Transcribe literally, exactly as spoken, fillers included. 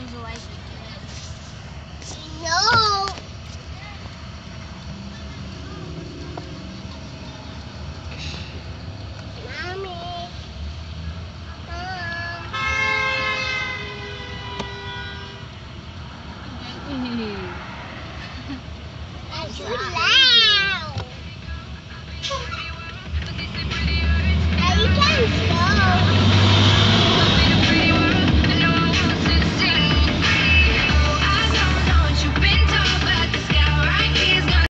mommy's like No. Mommy. Mom. it. That's so loud.